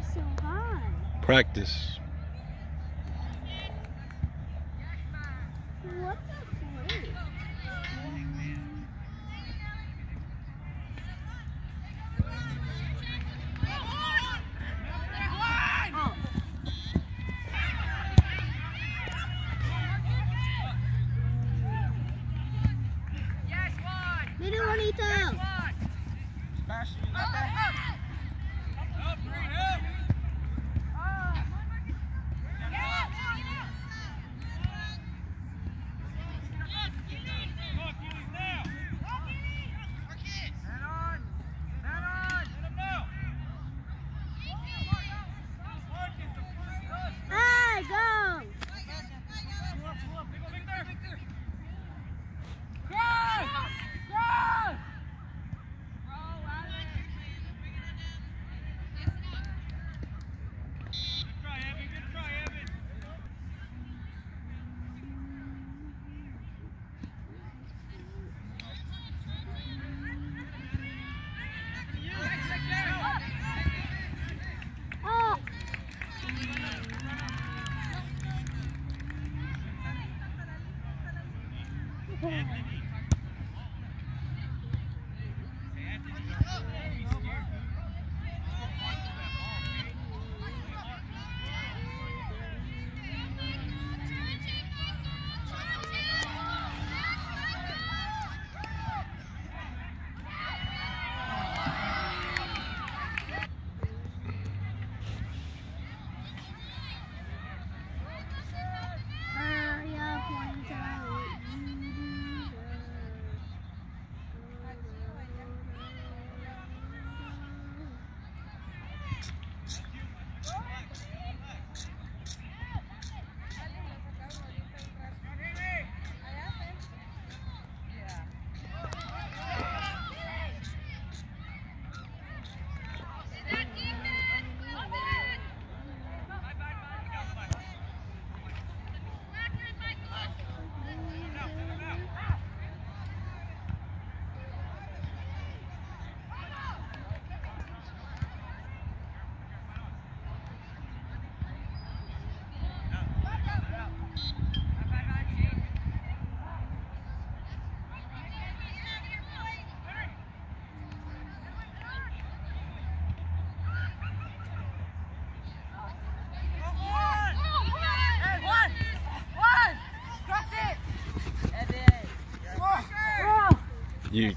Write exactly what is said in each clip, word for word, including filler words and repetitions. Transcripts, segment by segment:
so high? Practice. What the freak? Middle, Juanito. Hey, go! You.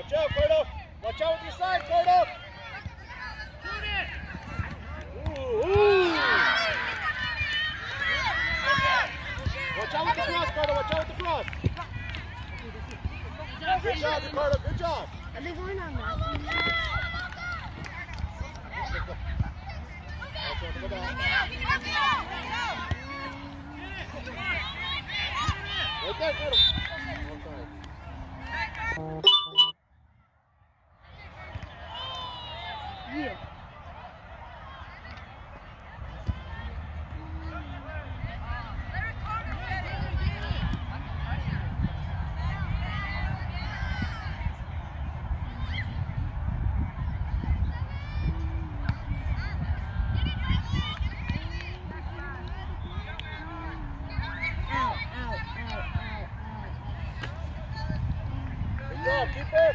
Watch out, Cordo. Watch out with your side, Cordo. Ooh, ooh. Watch out with the cross, Cordo. Watch out with the cross. Good job, Ricardo. Good job. Are they going on that? Right there, Cordo. Yeah. Good job, keep it.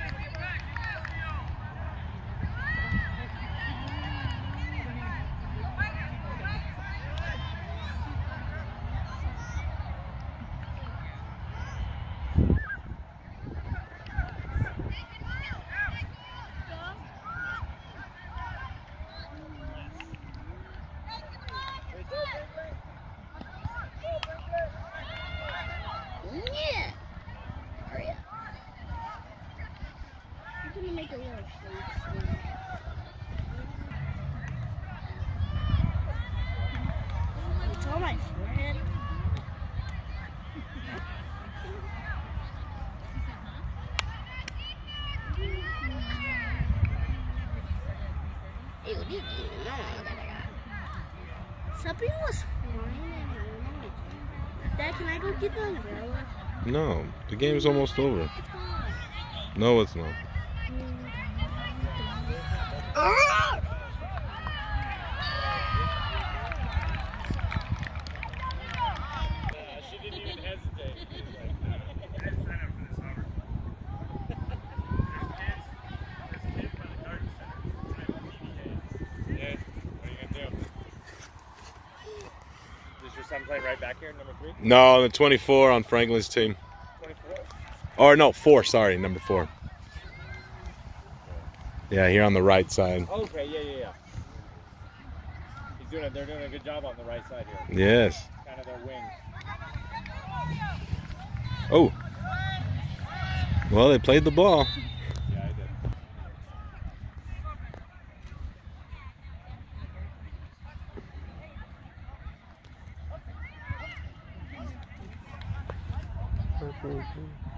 Yeah. Hurry up. I'm gonna make a little shade. It's on my forehead. Something was flying. Dad, can I go get the umbrella? No, the game's almost over. No, it's not. Ah! She didn't even hesitate. Is your son playing right back here, number three? No, the twenty-four on Franklin's team. twenty-four? Or no, four, sorry, number four. Yeah, here on the right side. Okay, yeah, yeah, yeah. He's doing it. They're doing a good job on the right side here. Yes. Kind of their wing. Oh. Well, they played the ball. Yeah, I did. Purple.